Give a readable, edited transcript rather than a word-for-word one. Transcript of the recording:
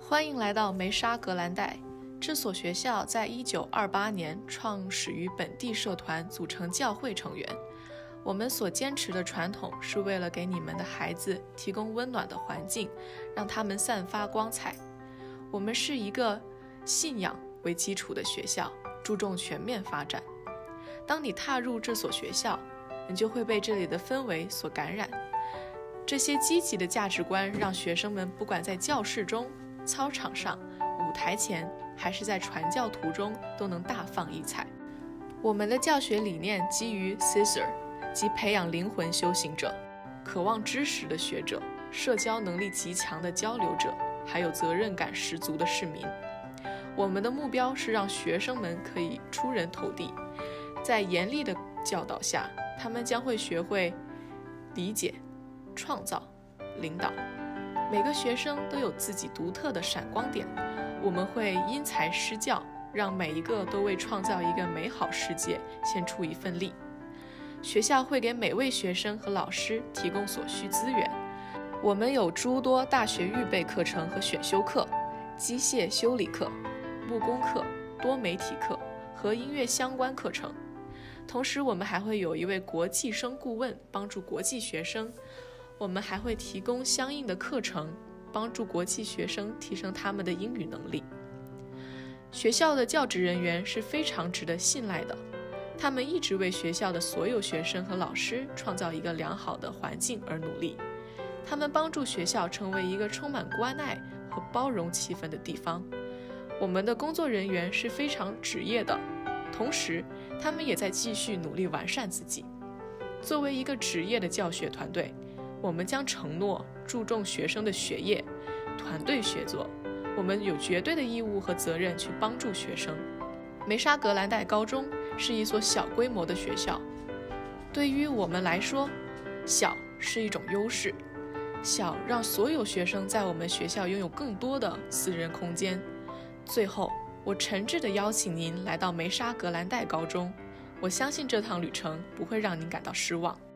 欢迎来到梅沙格兰代。这所学校在1928年创始于本地社团，组成教会成员。我们所坚持的传统是为了给你们的孩子提供温暖的环境，让他们散发光彩。我们是一个信仰为基础的学校，注重全面发展。当你踏入这所学校，你就会被这里的氛围所感染。这些积极的价值观让学生们不管在教室中、操场上、舞台前，还是在传教途中，都能大放异彩。我们的教学理念基于 Caesar， 即培养灵魂修行者、渴望知识的学者、社交能力极强的交流者，还有责任感十足的市民。我们的目标是让学生们可以出人头地，在严厉的教导下，他们将会学会理解、创造、领导。每个学生都有自己独特的闪光点，我们会因材施教，让每一个都为创造一个美好世界献出一份力。学校会给每位学生和老师提供所需资源。我们有诸多大学预备课程和选修课、机械修理课、木工课、多媒体课和音乐相关课程。同时，我们还会有一位国际生顾问帮助国际学生。我们还会提供相应的课程，帮助国际学生提升他们的英语能力。学校的教职人员是非常值得信赖的，他们一直为学校的所有学生和老师创造一个良好的环境而努力。他们帮助学校成为一个充满关爱和包容气氛的地方。我们的工作人员是非常职业的，同时他们也在继续努力完善自己。作为一个职业的教学团队，我们将承诺注重学生的学业、团队协作。我们有绝对的义务和责任去帮助学生。梅沙格兰代高中是一所小规模的学校，对于我们来说，小是一种优势。小让所有学生在我们学校拥有更多的私人空间。最后，我诚挚地邀请您来到梅沙格兰代高中，我相信这趟旅程不会让您感到失望。